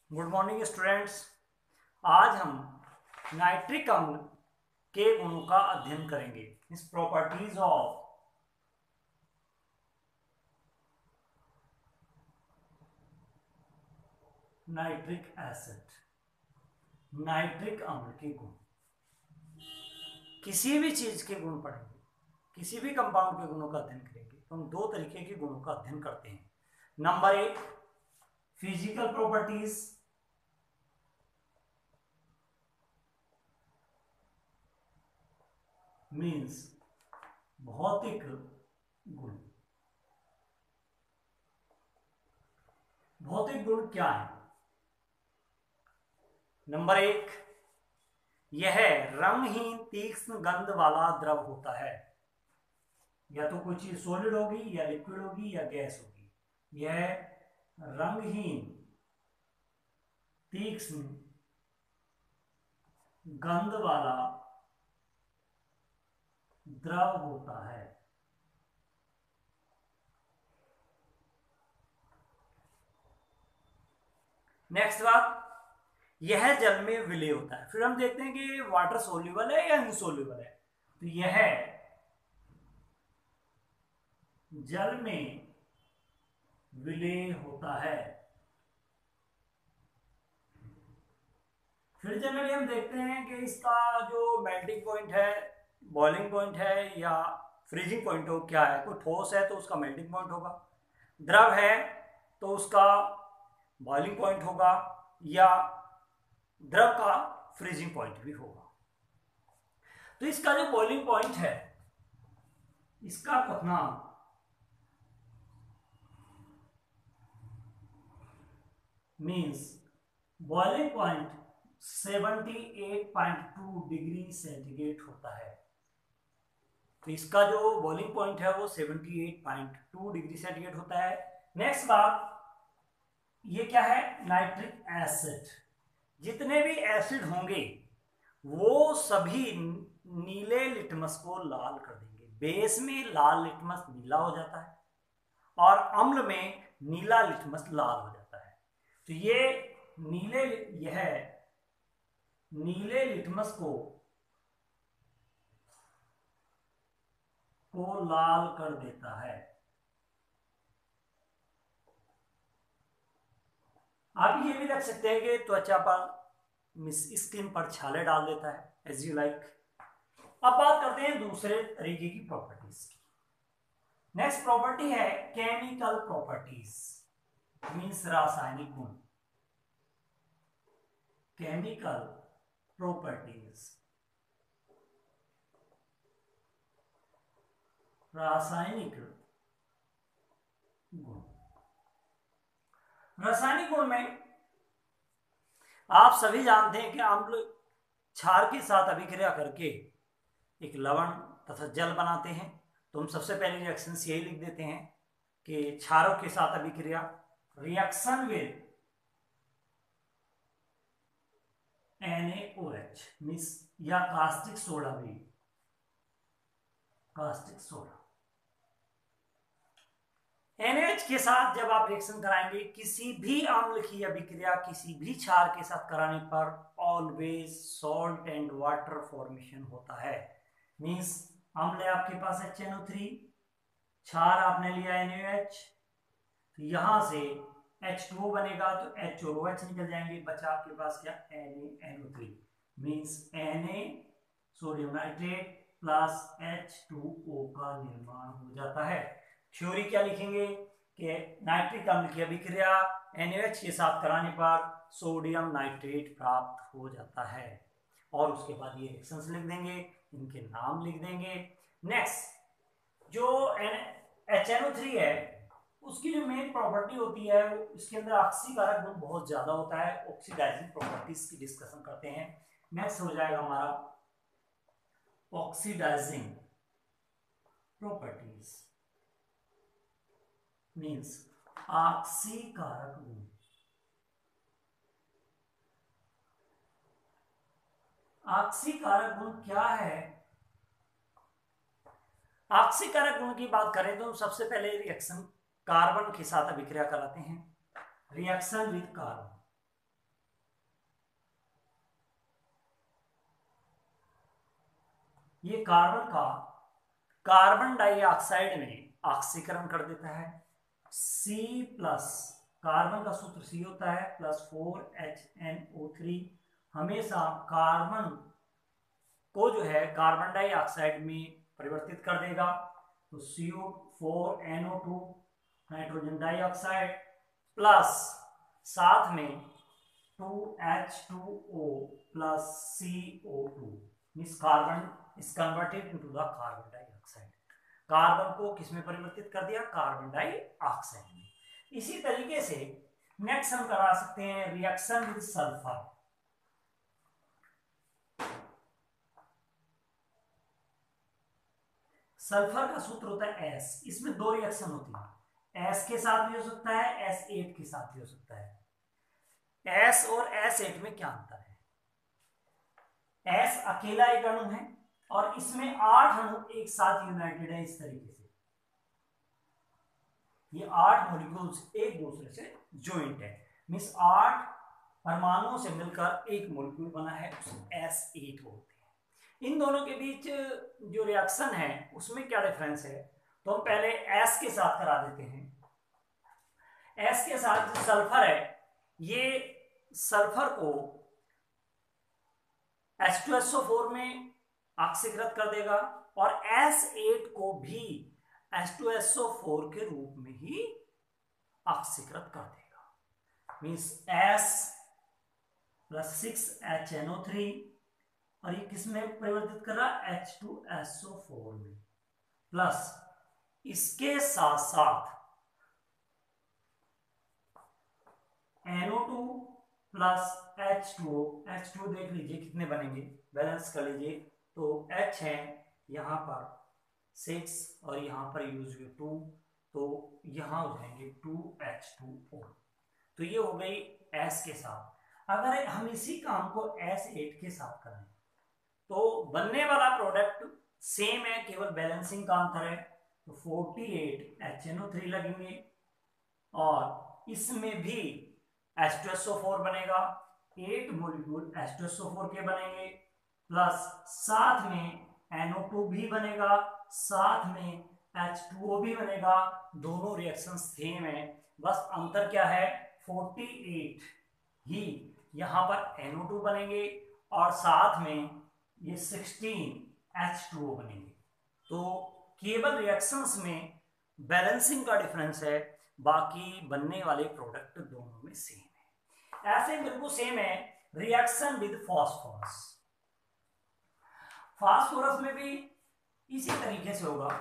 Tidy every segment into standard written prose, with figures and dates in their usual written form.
Good morning students. आज हम nitric अम्ल के गुणों का अध्ययन करेंगे। इस properties of nitric acid, nitric अम्ल के गुण। किसी भी चीज के गुण पढ़ेंगे, किसी भी कंपाउंड के गुणों का अध्ययन करेंगे तो हम दो तरीके के गुणों का अध्ययन करते हैं। नंबर एक, फिजिकल प्रॉपर्टीज, मीन्स भौतिक गुण। भौतिक गुण क्या है? नंबर एक, यह रंगहीन तीक्ष्ण गंध वाला द्रव होता है। या तो कोई चीज सॉलिड होगी या लिक्विड होगी या गैस होगी। यह रंगहीन तीक्ष्ण गंध वाला द्रव होता है। नेक्स्ट बात, यह जल में विलय होता है। फिर हम देखते हैं कि वाटर सोल्यूबल है या इनसोल्यूबल है। तो यह जल में विलय होता है। फिर जनरली हम देखते हैं कि इसका जो मेल्टिंग पॉइंट है, बॉइलिंग पॉइंट है या फ्रीजिंग पॉइंट हो, क्या है। कोई ठोस है तो उसका मेल्टिंग पॉइंट होगा, द्रव है तो उसका बॉइलिंग पॉइंट होगा या द्रव का फ्रीजिंग पॉइंट भी होगा। तो इसका जो बॉइलिंग पॉइंट है, इसका क्वथनांक means boiling point 78.2 degree centigrade होता है। तो इसका जो बॉइलिंग पॉइंट है वो 78.2 डिग्री सेंटीग्रेड होता है। नेक्स्ट बात, ये क्या है? Nitric acid. जितने भी एसिड होंगे वो सभी नीले लिटमस को लाल कर देंगे। बेस में लाल लिटमस नीला हो जाता है और अम्ल में नीला लिटमस लाल हो जाता है। तो यह नीले लिटमस को लाल कर देता है। आप ये भी रख सकते हैं कि त्वचा पर, स्किन पर छाले डाल देता है, एज यू लाइक। अब बात करते हैं दूसरे तरीके की प्रॉपर्टीज की। नेक्स्ट प्रॉपर्टी है केमिकल प्रॉपर्टीज, मीन्स रासायनिक गुण। केमिकल प्रॉपर्टीज, रासायनिक गुण। रासायनिक गुण में आप सभी जानते हैं कि अम्ल क्षार के साथ अभिक्रिया करके एक लवण तथा जल बनाते हैं। तो हम सबसे पहले रिएक्शन यही लिख देते हैं कि क्षारों के साथ अभिक्रिया, रिएक्शन विद NaOH मीन्स, या कास्टिक सोडा भी, कास्टिक सोडा। NaOH के साथ जब आप रिएक्शन कराएंगे, किसी भी अम्ल की अभिक्रिया किसी भी क्षार के साथ कराने पर always salt and water formation होता है। मीन्स अम्ल है आपके पास HNO3, क्षार आपने लिया NaOH, तो यहां से H2O बनेगा तो H और OH निकल जाएंगे, बचा आपके पास क्या? NaNO3 means Na sodium nitrate plus H2O का निर्माण हो जाता है। थ्योरी क्या लिखेंगे कि नाइट्रिक अम्ल की अभिक्रिया NaOH के साथ कराने पर सोडियम नाइट्रेट प्राप्त हो जाता है। और उसके बाद ये रिएक्शंस लिख देंगे, इनके नाम लिख देंगे। नेक्स्ट, जो HNO3 है उसकी जो मेन प्रॉपर्टी होती है, इसके अंदर ऑक्सीकारक गुण बहुत ज्यादा होता है। ऑक्सीडाइजिंग प्रॉपर्टीज की डिस्कशन करते हैं। नेक्स्ट हो जाएगा हमारा ऑक्सीडाइजिंग प्रॉपर्टीज, मीन्स ऑक्सीकारक गुण। ऑक्सीकारक गुण क्या है? ऑक्सीकारक गुण की बात करें तो सबसे पहले रिएक्शन कार्बन के साथ अभिक्रिया कराते हैं, रिएक्शन विद कार्बन। ये कार्बन का कार्बन डाइऑक्साइड में ऑक्सीकरण कर देता है। C प्लस, कार्बन का सूत्र C होता है, प्लस 4HNO3 हमेशा कार्बन को जो है कार्बन डाइऑक्साइड में परिवर्तित कर देगा। तो CO4NO2 नाइट्रोजन डाइऑक्साइड प्लस साथ में 2H2O plus CO2 means carbon is converted into the carbon dioxide. Carbon को किस में परिवर्तित कर दिया? कार्बन डाइऑक्साइड में। इसी तरीके से नेक्स्ट हम करा सकते हैं रिएक्शन विद सल्फर। सल्फर का सूत्र होता है S। इसमें दो रिएक्शन होती है, S के साथ भी हो सकता है, S8 के साथ भी हो सकता है। S और S8 में क्या अंतर है? S अकेला एक अणु है और इसमें 8 अणु एक साथ यूनाइटेड है। इस तरीके से ये 8 मॉलिक्यूल्स एक दूसरे से ज्वाइंट है, मींस 8 परमाणुओं से मिलकर एक मॉलिक्यूल बना है, S8 बोलते हैं। इन दोनों के बीच जो रिएक्शन है उसमें क्या डिफरेंस है? तो हम पहले S के साथ करा देते हैं। S के साथ जो सल्फर है, ये सल्फर को H2SO4 में ऑक्सीकृत कर देगा और S8 को भी H2SO4 के रूप में ही ऑक्सीकृत कर देगा। मीन्स S प्लस 6HNO3 और ये किस में परिवर्तित कर रहा है? H2SO4 में। प्लस इसके साथ साथ NO2 प्लस H2 देख लीजिए कितने बनेंगे, बैलेंस कर लीजिए। तो H है यहाँ पर 6 और यहाँ पर यूज हुए 2, तो यहाँ हो जाएंगे 2H2O। तो ये हो गई S के साथ। अगर हम इसी काम को S8 के साथ करें तो बनने वाला प्रोडक्ट सेम है, केवल बैलेंसिंग का अंतर है। तो 48HNO3 लगेंगे और इसमें भी H2SO4 बनेगा, 8 मॉलिक्यूल H2SO4 के बनेंगे, प्लस साथ में NO2 भी बनेगा, साथ में H2O भी बनेगा। दोनों रिएक्शन सेम है, बस अंतर क्या है? 48 ही यहाँ पर NO2 बनेंगे और साथ में ये 16 H2O बनेंगे। तो केवल रिएक्शंस में बैलेंसिंग का डिफरेंस है, बाकी बनने वाले प्रोडक्ट दोनों में सेम है। ऐसे बिल्कुल सेम है रिएक्शन विद फास्फोरस। फास्फोरस में भी इसी तरीके से होगा।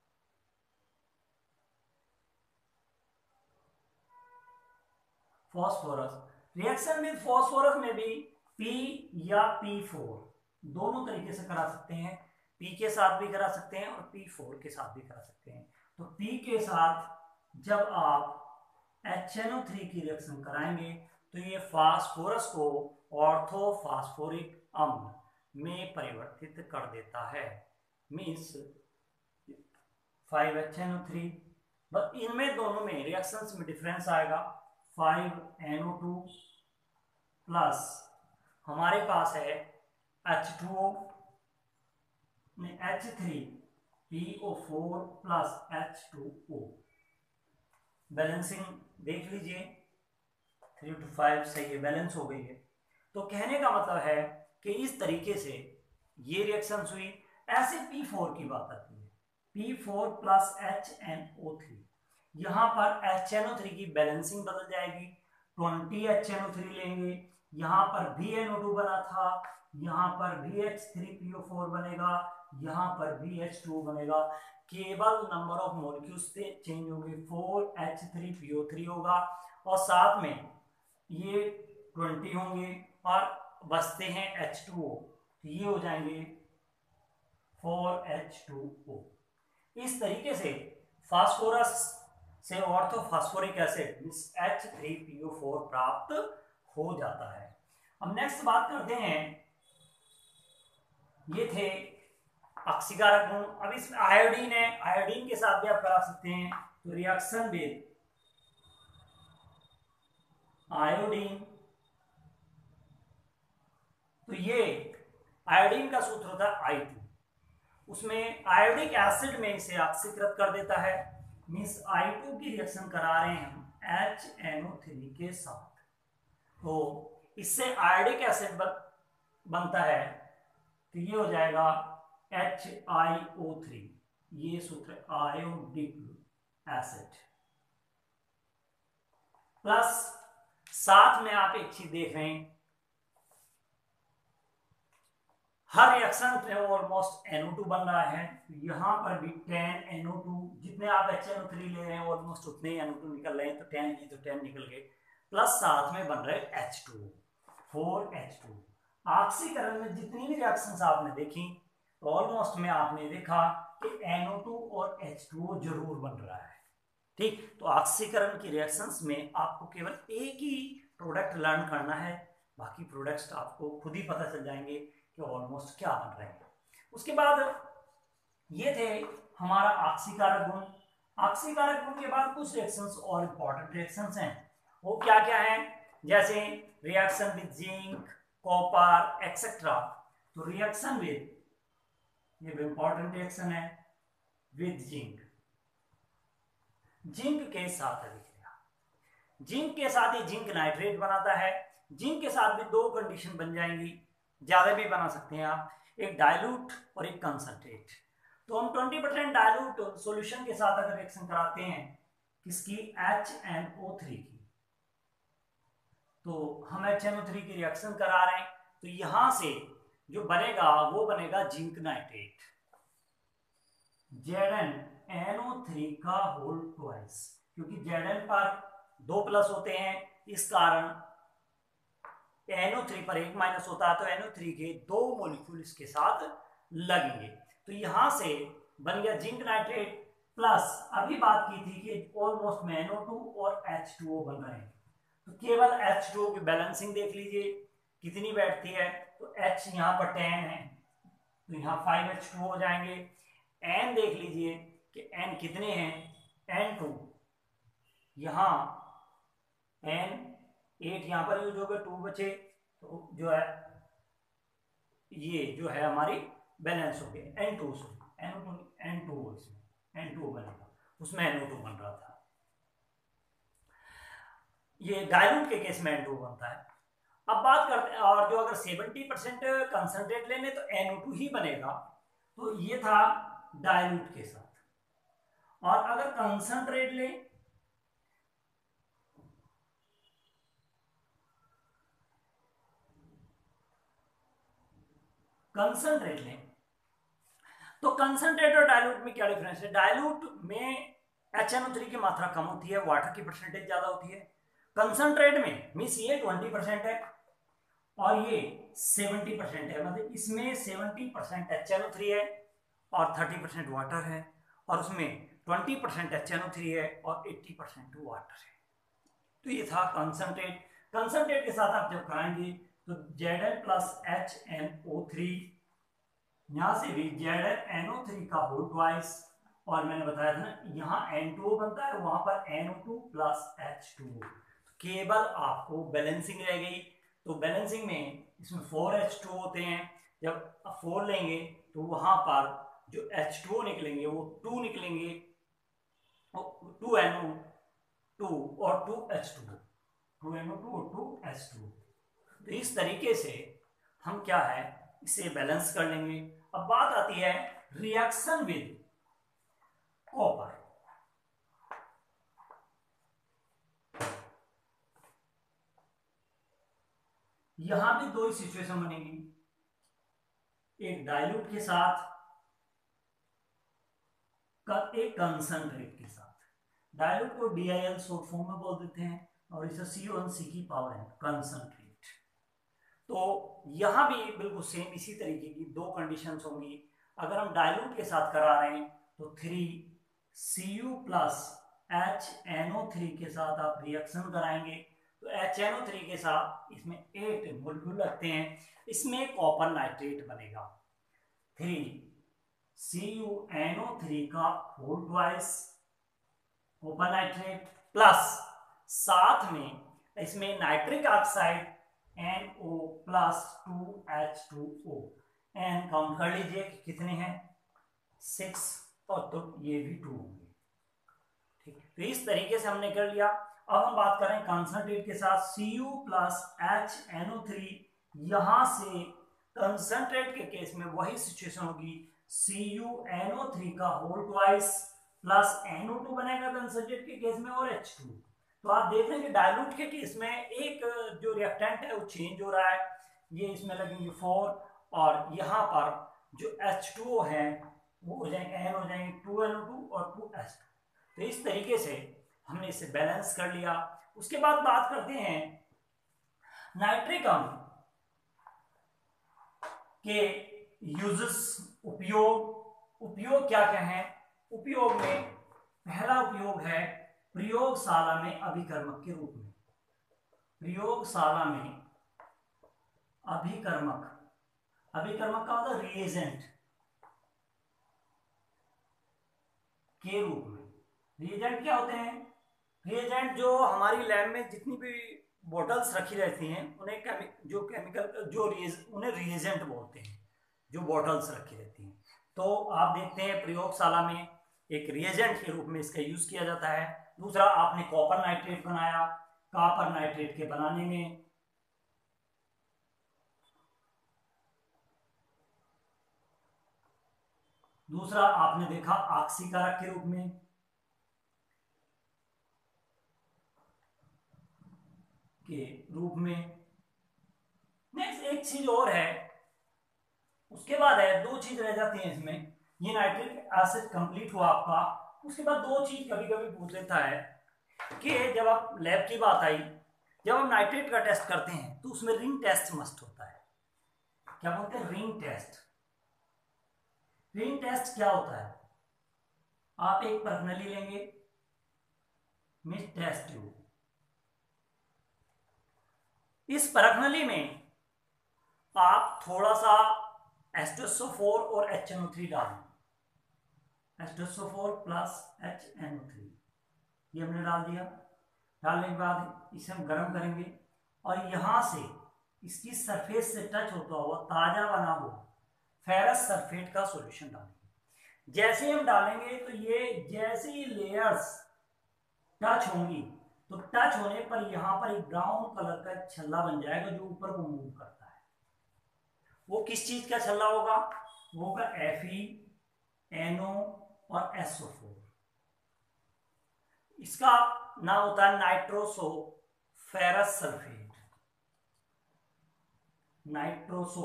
फास्फोरस रिएक्शन विद फास्फोरस में भी P या P4 दोनों तरीके से करा सकते हैं। P के साथ भी करा सकते हैं और P4 के साथ भी करा सकते हैं। तो P के साथ जब आप HNO3 की रिएक्शन कराएंगे तो ये फास्फोरस को ऑर्थोफॉस्फोरिक अम्ल में परिवर्तित कर देता है, मीन्स 5HNO3। बस इनमें दोनों में रिएक्शंस में डिफरेंस आएगा। 5NO2 प्लस हमारे पास है H2O में H3PO4 प्लस H2O। बैलेंसिंग देख लीजिए 3 to 5 सही है, बैलेंस हो गई है। तो कहने का मतलब है कि इस तरीके से ये रिएक्शन हुई। ऐसे P4 की बात आती है, P4 प्लस HNO3, यहाँ पर HNO3 की बैलेंसिंग बदल जाएगी, 20 HNO3 लेंगे, यहाँ पर भी NO2 बना था, यहाँ पर भी H3PO4 बनेगा, यहाँ पर भी H2O बनेगा, केवल नंबर ऑफ मॉलिक्यूल्स चेंज होंगे, 4H3PO3 होगा और साथ में ये 20 होंगे और बचते हैं H2O, तो ये हो जाएंगे 4H2O। इस तरीके से फास्फोरस से ऑर्थोफॉस्फोरिक एसिड H3PO4 प्राप्त हो जाता है। अब नेक्स्ट बात करते हैं, ये थे ऑक्सीकारक गुण। अब इसमें आयोडीन है, आयोडीन के साथ भी आप करा सकते हैं। तो रिएक्शन विद आयोडीन, तो ये आयोडीन का सूत्र होता है I2। उसमें आयोडिक एसिड में इसे ऑक्सीकृत कर देता है। मींस I2 की रिएक्शन करा रहे हैं हम HNO3 के साथ, तो इससे आयोडिक एसिड बनता है, तो ये हो जाएगा HiO3, ये सूत्र आयोडिक एसिड। प्लस साथ में आप एक चीज देख रहे हैं, हर रिएक्शन में ऑलमोस्ट NO2 बन रहा है, यहां पर भी 10 NO2, जितने आप HNO3 ले रहे हैं ऑलमोस्ट उतने NO2 निकल रहे हैं, तो 10 ये तो 10 निकल गए, प्लस साथ में बन रहे H2, 4H2। ऑक्सीकरण में जितनी भी रिएक्शंस आपने देखी, तो ऑलमोस्ट में आपने देखा कि NO2 और H2O जरूर बन रहा है। ठीक, तो ऑक्सीकरण की रिएक्शंस में आपको केवल एक ही प्रोडक्ट लर्न करना है, बाकी प्रोडक्ट्स आपको खुद ही पता चल जाएंगे कि ऑलमोस्ट क्या बन रहे हैं। उसके बाद ये थे हमारा ऑक्सीकारक गुण। ऑक्सीकारक गुण के बाद कुछ रिएक्शंस और इंपॉर्टेंट रिएक्शंस हैं, वो क्या क्या है, जैसे reaction with zinc, copper etcetera. तो रिएक्शन विद, ये भी इंपॉर्टेंट रिएक्शन है, विद जिंक, जिंक के साथ अभिक्रिया, जिंक के साथ ही जिंक नाइट्रेट बनाता है। जिंक के साथ भी दो कंडीशन बन जाएंगी, ज्यादा भी बना सकते हैं आप, एक डाइल्यूट और एक कंसंट्रेट। तो हम 20% डाइल्यूट सॉल्यूशन के साथ अगर रिएक्शन कराते हैं किसकी, HNO3 की, तो हम HNO3 की रिएक्शन करा रहे हैं, तो यहां से जो बनेगा वो बनेगा जिंक नाइट्रेट, ZnNO3 का होल ट्वाइस, क्योंकि Zn पर 2 प्लस होते हैं, इस कारण NO3 पर 1 माइनस होता है, तो NO3 के 2 मॉलिक्यूल इसके साथ लगेंगे, तो यहां से बन गया जिंक नाइट्रेट। प्लस अभी बात की थी कि ऑलमोस्ट में NO2 और H2O बन रहे हैं, तो केवल H2O की बैलेंसिंग देख लीजिए कितनी बैठती है, तो H यहाँ पर 10 है, तो यहाँ 5H2O हो जाएंगे। N देख लीजिए कि N कितने हैं, N2, यहाँ N 8 यहाँ पर यूज हो गए, 2 बचे, तो जो है ये जो है हमारी बैलेंस हो गई, N2 N2 इसमें N2 बनेगा, उसमें NO2 बन रहा था, ये डाइल्यूट के केस में N2 बनता है। अब बात करते हैं, और जो अगर 70% कंसंट्रेट लेने तो NO2 ही बनेगा, तो ये था डाइल्यूट के साथ। और अगर कंसंट्रेट ले, कंसंट्रेट लें, तो कंसंट्रेट और डाइल्यूट में क्या डिफरेंस है, डाइल्यूट में HNO3 की मात्रा कम होती है, वाटर की परसेंटेज ज्यादा होती है। कंसंट्रेट में मींस ये 20% है और ये 70% है, मतलब इसमें 70% HNO3 है और 30% वाटर है, और उसमें 20% HNO3 है और 80% वाटर है। तो ये था कंसंट्रेट। कंसंट्रेट के साथ आप जब कराएंगे तो Zn प्लस HNO3, यहां से भी ZnNO3 का होल ट्वाइस, और मैंने बताया था ना यहाँ N2O बनता है, वहां पर NO2 प्लस H2O, केवल आपको बैलेंसिंग रह गई। तो बैलेंसिंग में इसमें 4H2O होते हैं, जब 4 लेंगे तो वहां पर जो H2O निकलेंगे वो 2 निकलेंगे, 2NO2 और 2H2O, 2NO2 और 2H2O। तो इस तरीके से हम क्या है इसे बैलेंस कर लेंगे। अब बात आती है रिएक्शन विद कॉपर। यहां भी दो ही सिचुएशन बनेगी, एक डाइल्यूट के साथ, एक कंसंट्रेट के साथ। डाइल्यूट को DIL शॉर्ट फॉर्म में बोल देते हैं, और इसे CO1C की पावर है, कंसंट्रेट। तो यहां भी बिल्कुल सेम इसी तरीके की दो कंडीशंस होंगी। अगर हम डाइल्यूट के साथ करा रहे हैं तो 3Cu प्लस HNO3 के साथ आप रिएक्शन कराएंगे, तो HNO3 के साथ इसमें 8 मॉलिक्यूल लगते हैं, इसमें कॉपर नाइट्रेट बनेगा, 3CuNO3 का whole twice copper nitrate, plus साथ में इसमें nitric oxide NO plus 2H2O। N count कर लीजिए कितने हैं, 6 और तो ये भी 2 होंगे। ठीक, तो इस तरीके से हमने कर लिया। अब हम बात करें कंसंट्रेट के साथ Cu प्लस HNO3। यहां से कंसंट्रेट के केस में वही सिचुएशन होगी, CuNO3 का होल ट्वाइस प्लस NO2 बनेगा कंसंट्रेट के केस में, और H2। तो आप देख रहे हैं कि डायलूट के केस में एक जो रिएक्टेंट है वो चेंज हो रहा है, ये इसमें लगेंगे 4, और यहाँ पर जो H2O है वो हो जाएंगे N हो जाएंगे 2NO2 और 2H2। तो इस तरीके से हमने इसे बैलेंस कर लिया। उसके बाद बात करते हैं नाइट्रिक अम्ल के यूजेस, उपयोग क्या क्या है। उपयोग में पहला उपयोग है प्रयोगशाला में अभिकर्मक के रूप में। प्रयोगशाला में अभिकर्मक का मतलब रिएजेंट के रूप में। रिएजेंट क्या होते हैं? रिएजेंट जो हमारी लैब में जितनी भी बॉटल्स रखी रहती हैं उन्हें रिएजेंट बोलते हैं, जो बॉटल्स रखी रहती हैं। तो आप देखते हैं प्रयोगशाला में एक रिएजेंट के रूप में इसका यूज किया जाता है। दूसरा, आपने कॉपर नाइट्रेट बनाया, कॉपर नाइट्रेट के बनाने में दूसरा आपने देखा ऑक्सीकारक के रूप में। नेक्स्ट एक चीज और है, उसके बाद है, दो चीज रह जाती हैं इसमें। ये नाइट्रिक एसिड कंप्लीट हुआ आपका, उसके बाद दो चीज कभी कभी पूछ लेता है कि जब आप लैब की बात आई, जब हम नाइट्रेट का टेस्ट करते हैं तो उसमें रिंग टेस्ट मस्ट होता है। क्या बोलते हैं? Ring test. रिंग टेस्ट क्या होता है? आप एक परखनली लेंगे, मिस टेस्ट ट्यूब, इस परखनली में आप थोड़ा सा H2SO4 और HNO3 डालें। H2SO4 प्लस HNO3 ये हमने डाल दिया। डालने के बाद इसे हम गर्म करेंगे और यहां से इसकी सरफेस से टच होता हुआ ताजा बना हुआ फेरस सल्फेट का सॉल्यूशन डालेंगे। जैसे ही हम डालेंगे तो ये जैसे ही लेयर्स टच होंगी तो टच होने पर यहां पर एक ब्राउन कलर का छल्ला बन जाएगा जो ऊपर को मूव करता है। वो किस चीज का छल्ला होगा? वो होगा Fe, NO और SO4। इसका नाम होता है nitroso ferrous sulphate. Nitroso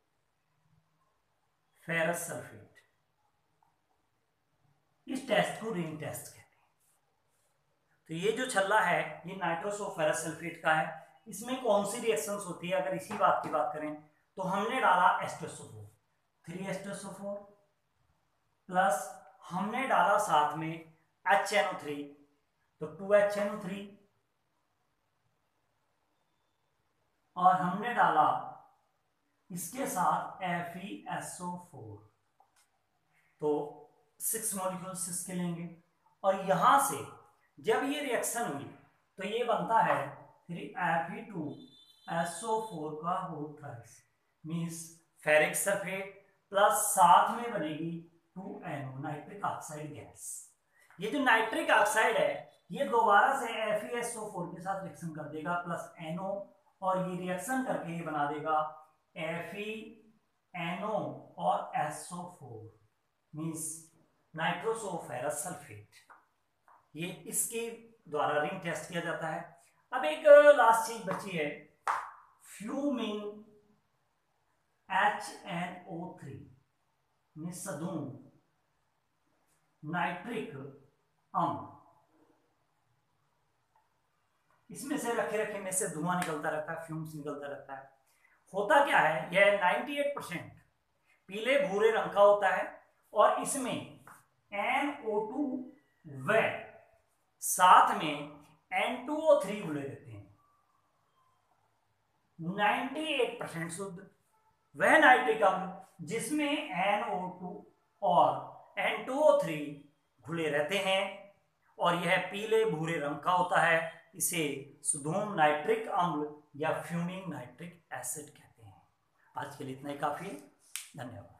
ferrous sulphate. इस टेस्ट को रिंग टेस्ट कहते हैं। तो ये जो छल्ला है ये नाइट्रोसो फेरस सल्फेट का है। इसमें कौन सी रिएक्शंस होती है? अगर इसी बात की बात करें तो हमने डाला H2SO4, 3H2SO4 प्लस हमने डाला साथ में HNO3 तो 2HNO3 और हमने डाला इसके साथ FeSO4 तो 6 मॉलिक्यूल्स इसके लेंगे। और यहां से जब ये रिएक्शन हुई तो ये बनता है Fe2SO4 का whole twice means ferric sulphate plus साथ में बनेगी 2NO नाइट्रिक ऑक्साइड गैस। ये जो नाइट्रिक ऑक्साइड है ये दोबारा से FeSO4 के साथ रिएक्शन कर देगा प्लस NO और ये रिएक्शन करके ये बना देगा FeNO और SO4 मींस नाइट्रोसोफेरस सल्फेट। ये इसके द्वारा रिंग टेस्ट किया जाता है। अब एक लास्ट चीज बची है, फ्यूमिंग HNO3 सदूम नाइट्रिक अम्ल। इसमें से रखे में से धुआं निकलता रहता है, फ्यूम्स निकलता रहता है। होता क्या है, यह 98% पीले भूरे रंग का होता है और इसमें NO2 व साथ में N2O3 जुड़े रहते हैं। 98% शुद्ध वह नाइट्रिक अम्ल जिसमें NO2 और N2O3 घुले रहते हैं और यह पीले भूरे रंग का होता है। इसे सुधूम नाइट्रिक अम्ल या फ्यूमिंग नाइट्रिक एसिड कहते हैं। आज के लिए इतना ही काफी है। धन्यवाद।